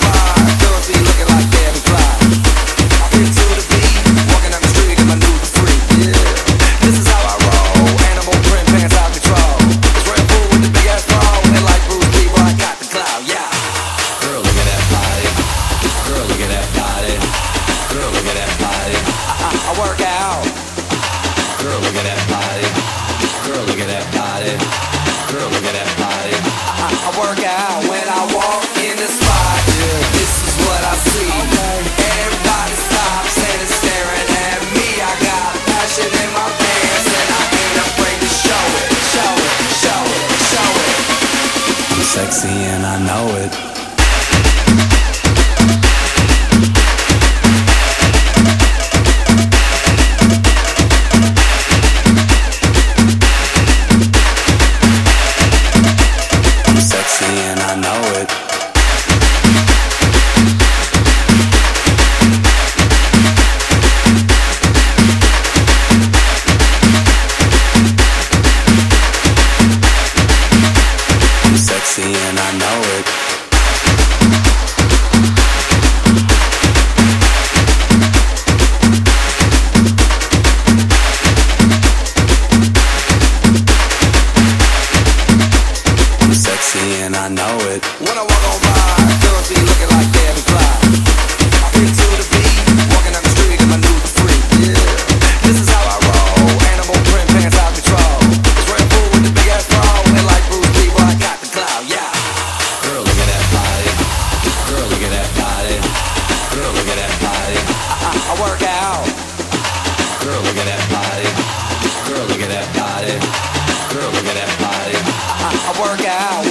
Sexy and I know it. I'm sexy and I know it. Sexy and I know it. I'm sexy and I know it. When I walk on by, girls be looking like Debbie Fly. I feel to the beat, walking down the street in my new freak. Yeah, this is how I roll. Animal print pants out control. It's Red Bull with the big ass bra, and like Bruce Lee, I got the clout. Yeah. Girl, look at that body. Girl, look at that body. Girl, look at that body. I work out. Girl, look at that body. Girl, look at that body. Girl, look at that body. I work out.